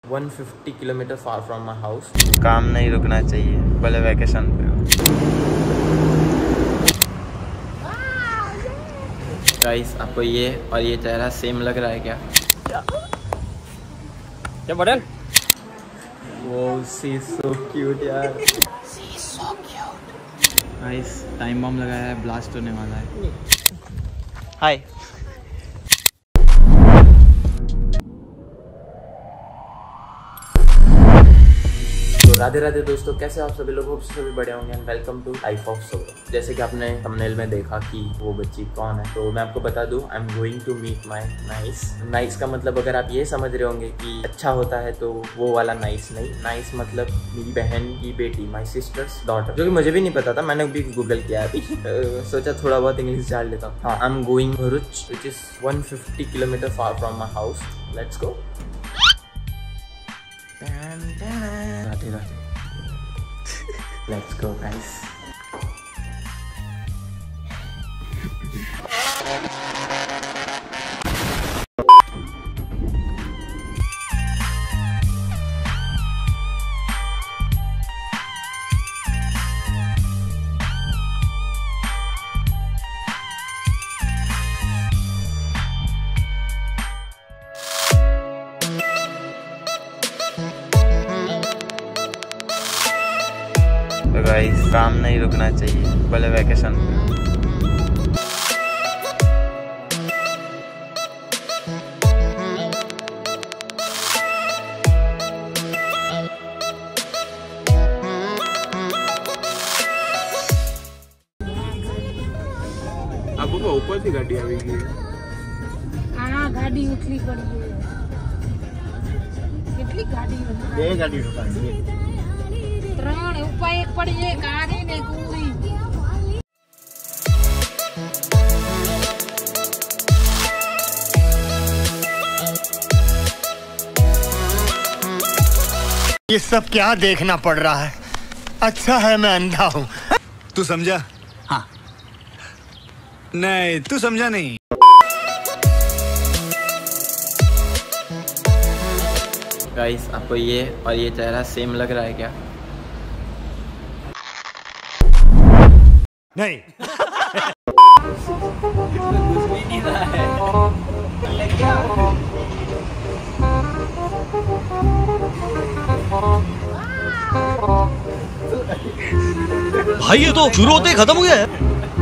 150 kilometre far from my house. काम नहीं रुकना चाहिए, भले वैकेशन पे हो। गाइस आपको ये और ये चेहरा सेम लग रहा है क्या? क्या बटन? वो सी सो क्यूट यार, see so cute. Guys time bomb लगाया है, ब्लास्ट होने वाला है। हाय। राधे राधे दोस्तों, कैसे आप सभी लोग? सभी बढ़िया होंगे। Welcome to life of Saurabh. जैसे कि आपने थंबनेल में देखा कि वो बच्ची कौन है, तो मैं आपको बता दूं, I am going to meet my nice. Nice का मतलब अगर आप ये समझ रहे होंगे कि अच्छा होता है तो वो वाला नाइस नहीं। नाइस मतलब मेरी बहन की बेटी, माई सिस्टर्स डॉटर, जो कि मुझे भी नहीं पता था। मैंने भी गूगल किया अभी, सोचा थोड़ा बहुत इंग्लिश जान लेता हूँ। हाँ, I am going Bharuch, which is 150 kilometre far from my house. Let's go. Radhe Radhe. Let's go guys. तो गाइस काम नहीं रुकना चाहिए, भले वैकेशन पे हो। आपको ऊपर से गाड़ी आवेगी। हाँ, गाड़ी उठली पड़ी है। कितनी गाड़ी है? ये गाड़ी रुकाएंगे। त्रण ऊपर एक पड़ी है, गाड़ी ने पूरी। ये सब क्या देखना पड़ रहा है? अच्छा है मैं अंधा हूँ। तू समझा? हाँ। नहीं, तू समझा नहीं। गाइस आपको ये और ये चेहरा सेम लग रहा है क्या? नहीं। भाई ये तो शुरू होते ही खत्म हो गया है।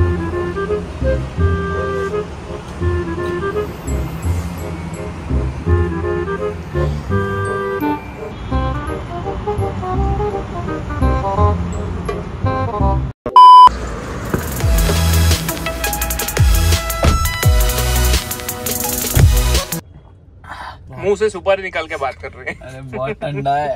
मुंह से सुपारी निकाल के बात कर रहे हैं। अरे बहुत ठंडा है।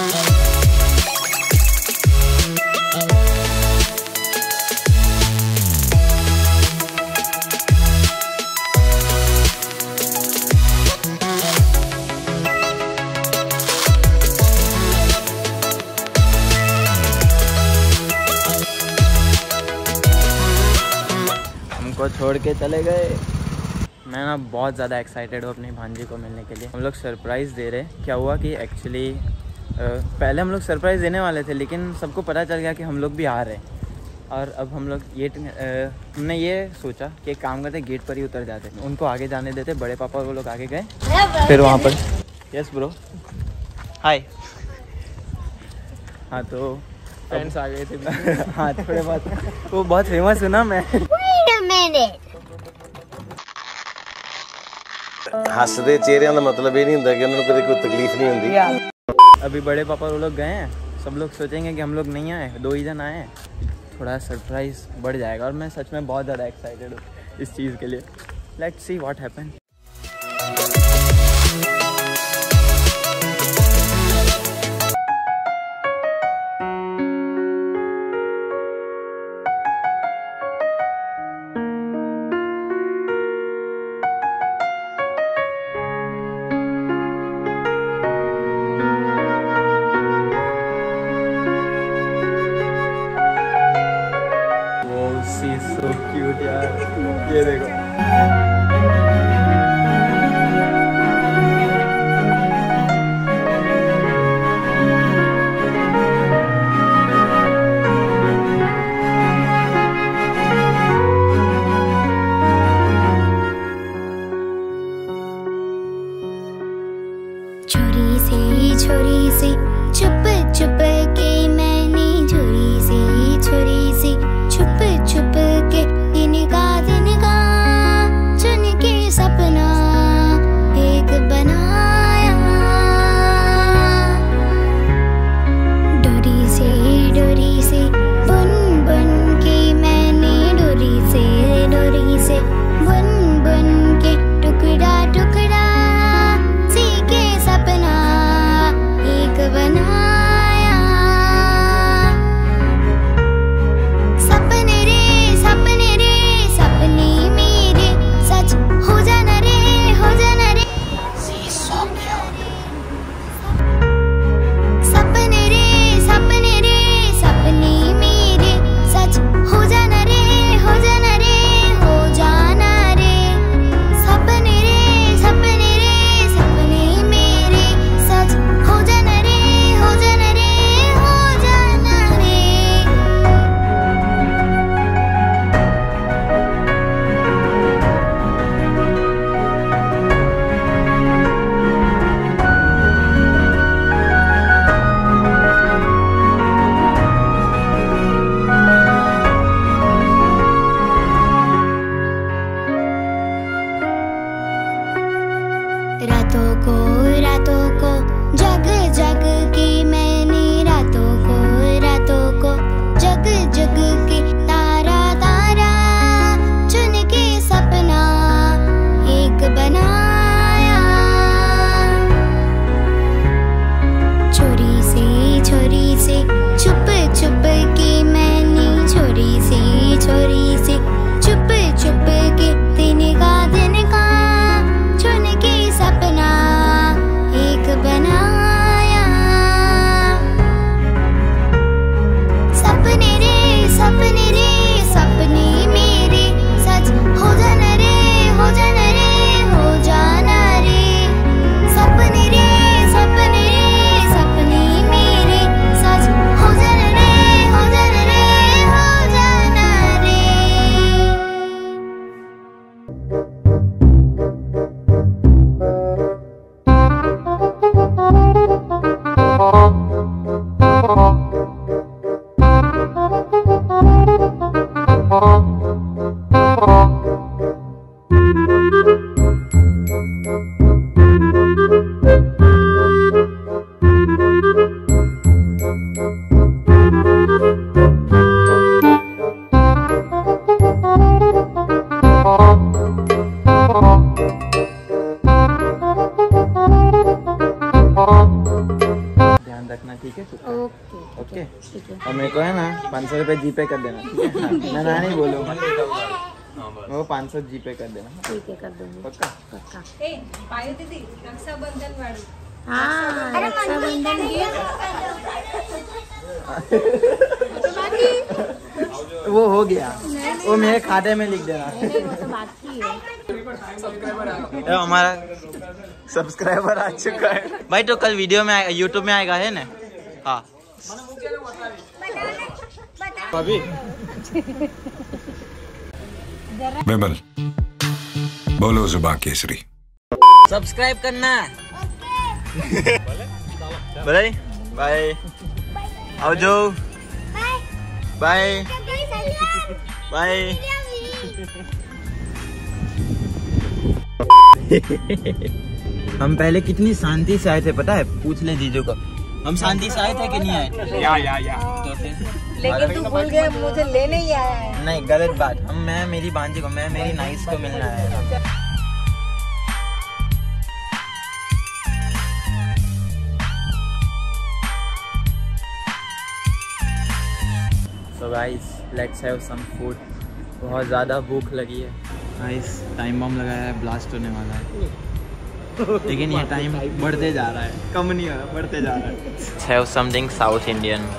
हमको छोड़ के चले गए। मैं ना बहुत ज़्यादा एक्साइटेड हूँ अपनी भांजी को मिलने के लिए। हम लोग सरप्राइज़ दे रहे हैं। क्या हुआ कि एक्चुअली पहले हम लोग सरप्राइज़ देने वाले थे, लेकिन सबको पता चल गया कि हम लोग भी आ रहे हैं। और अब हम लोग हमने ये सोचा कि एक काम करते, गेट पर ही उतर जाते, उनको आगे जाने देते। बड़े पापा वो लोग आगे गए, फिर वहाँ पर यस ब्रो हाय। हाँ तो फ्रेंड्स आ गए थे। हाँ थोड़े बहुत, वो बहुत फेमस है ना। मैं हसदे चेहरिਆਂ ਦਾ मतलब ये नहीं ਹੁੰਦਾ कि उन्होंने कभी कोई तकलीफ नहीं होती। अभी बड़े पापा वो लोग गए हैं, सब लोग सोचेंगे कि हम लोग नहीं आए, 2 ही जन आए हैं। थोड़ा सरप्राइज बढ़ जाएगा और मैं सच में बहुत ज़्यादा एक्साइटेड हूँ इस चीज़ के लिए। Let's see what happen. She is so cute यार, ये देखो। छोरी सी चुप चुप के मैंने छोरी सी छुप छुप के तिनका चुन के सपना एक बनाया। डोरी से बुन बुन के मैंने डोरी से बुन बुन के टुकड़ा टुकड़ा सी के सपना एक बनाया। सपने रे सपने मेरे सच हो जाना रे सपने रे सपने मेरे सच हो जाना रे हो जाना रे सपने मेरे सच हो जाना रे हो जाना रे। रातों को जग जग के मैंने रातों को जग जग के तारा तारा चुन के सपना एक बनाया। छोरी से छुप छुप के मैंने छोरी से छुप छुप के तिनका चुन के सपना एक बनाया। सपने मेरे सच हो जाना रे हो जाना रे सपने मेरे सच हो जाना रे हो जाना रे। ध्यान रखना, ठीक है? ओके। और मेरे को है ना 500 रुपये जीपे कर देना, ठीक है? मैं ना नहीं बोलूँगा, वो 500 जीपे कर देना। ठीक है, कर दूंगी पक्का? पायो दीदी रक्षाबंधन वाली। हाँ, रक्षाबंधन वो हो गया, वो मेरे खाते में लिख देना। तो बाकी है। हमारा सब्सक्राइबर आ चुका है भाई, तो कल वीडियो में यूट्यूब में आएगा, है ना? हाँ अभी बिमल बोलो जुबान केसरी। सब्सक्राइब करना। बाय बाय, आओ जो बाय बाय। हम पहले कितनी शांति से आए थे, पता है? पूछ ले जीजू को, हम शांति से आए थे कि नहीं आए? या तो फिर लेकिन तू भूल गया, मुझे लेने ही आया है। नहीं, गलत बात। मैं मेरी भांजी को, मैं मेरी नाइस को मिलना आया था। So guys, let's have some food. बहुत ज़्यादा भूख लगी है। गाइस, टाइम बम लगाया है, ब्लास्ट होने वाला है, लेकिन ये टाइम बढ़ते जा रहा है, कम नहीं हो रहा, बढ़ते जा रहा है। Let's have something South Indian.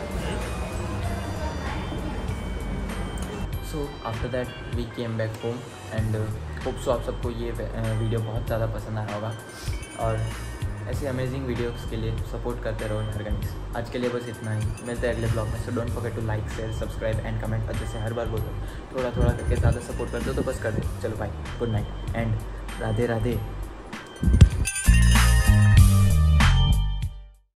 So after that we came back home and hope so आप सबको ये वीडियो बहुत ज़्यादा पसंद आया होगा, और ऐसी अमेजिंग वीडियोस के लिए सपोर्ट करते रहो यार गाइस। आज के लिए बस इतना ही, मिलते हैं अगले ब्लॉग में। So don't forget to like, share, subscribe and comment. और जैसे हर बार बोलते हो, थोड़ा थोड़ा करके ज़्यादा सपोर्ट कर दो तो बस कर दो। चलो bye, good night and Radhe Radhe.